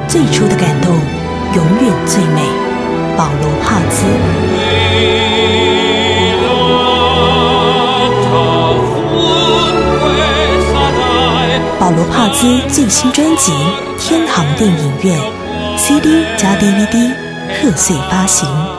最初的感动永远最美。保罗·帕兹。保罗·帕兹最新专辑《天堂电影院》CD 加 DVD 贺岁发行。